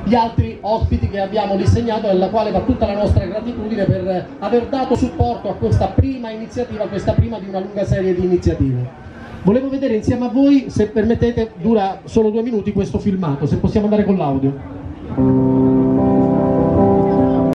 gli altri ospiti che abbiamo disegnato e alla quale va tutta la nostra gratitudine per aver dato supporto a questa prima iniziativa, questa prima di una lunga serie di iniziative. Volevo vedere insieme a voi, se permettete, dura solo 2 minuti questo filmato, se possiamo andare con l'audio.